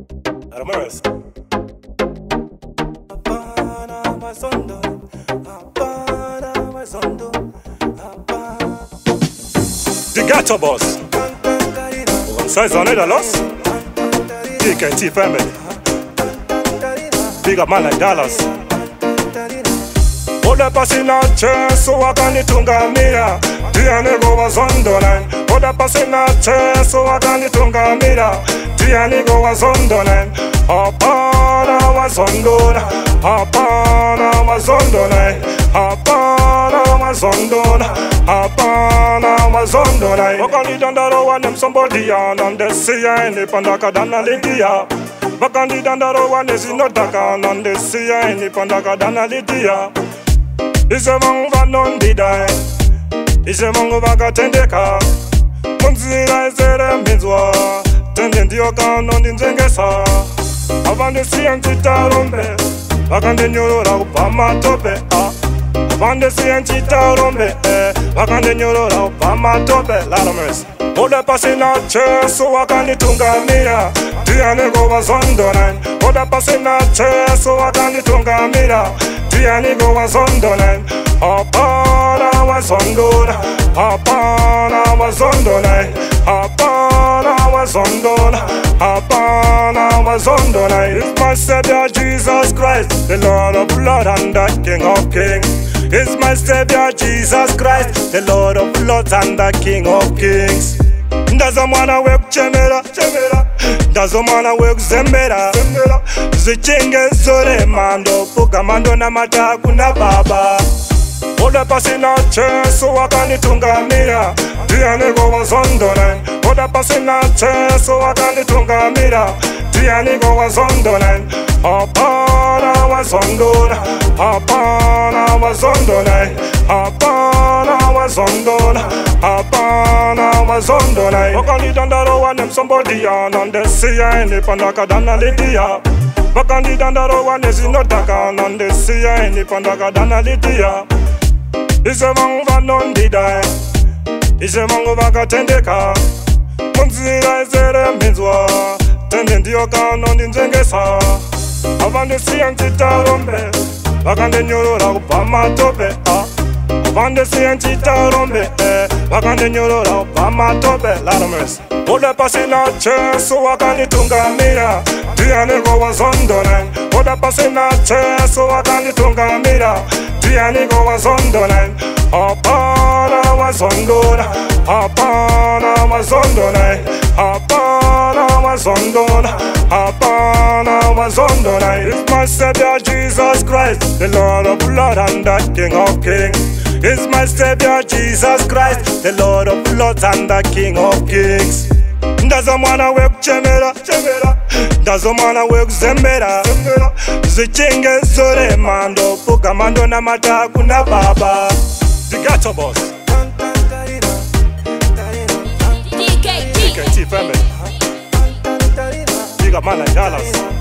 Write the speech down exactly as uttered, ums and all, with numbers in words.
Ramirez. The Ghetto Boss. Alongside Zoneda Loss. D K T family. Big up man like Dallas. Oda pasina cheso wakanitungamira Tianigo was on the line. Oda pasina cheso wakanitungamira Tianigo was on the line. Hapana was on the line. Hapana was on the line. Hapana was on the line. Hapana was on the line. Wakani dandaro wa nem somebody ya Nande siya eni pandaka dana lidia. Wakani dandaro wa nesi notaka Nande siya eni pandaka dana lidia. Ise mangu va non didai. Ise mangu va katendeka. Munzira isere mbizwa. Tende ndiyo ka non dinzengesa. Avande siya nchita rombe. Vakande nyorora upama tope. Avande siya nchita rombe. Vakande nyorora upama tope. Lala mercy. Oda pasina cheso wakanitungamira Tianigo was on the line. Oda pasina cheso wakanitungamira Tianigo was on the line. Hapana was on the line. Hapana was on the line. Hapana was on the line. Hapana was on the line. It's my Savior Jesus Christ, the Lord of Lords and the King of Kings. It's my Savior Jesus Christ, the Lord of Lords and the King of Kings. Ndaza mwana we kuchemera, chemera. Ndaza mwana we kuzembera, zembera. Zichinge zore mando, puka mando na mataku na baba. Oda pasina cheso wakanitungamira Tianigo was on the line. Oda pasina cheso wakanitungamira Tianigo was on the line. Hapana was on the line. Hapana was on the line. Hapana was on the line. Hapana was on the line. Wakani dandaro wa nem somebody ya Nande siya eni pandaka dana lidia. Wakani dandaro wa nesi notaka Nande siya eni pandaka dana lidia. Ise mangu va non didai. Ise mangu va katendeka. Munzira isere mbizwa. Tende ndiyo ka non dinzengesa. Avande siya nchita rombe. Vakande nyorora upama tope. Avande siya nchita rombe. Vakande nyorora upama tope. Lala mercy. Oda pasina cheso wakanitungamira Tianigo was on the line. Oda pasina cheso wakanitungamira Tianigo was on the line. Hapana was on the line. Hapana was on the line. Hapana was on the line. Hapana was on the line. It's my Savior Jesus Christ, the Lord of Lords and the King of Kings. It's my Savior Jesus Christ, the Lord of Lords and the King of Kings. Ndaza mwana we kuchemera, chemera. Ndaza mwana we kuzembera, zembera. Zichinge zore mando, puka mando na mataku na baba. The Ghetto Boss. D K T family. Big up man like Dallas.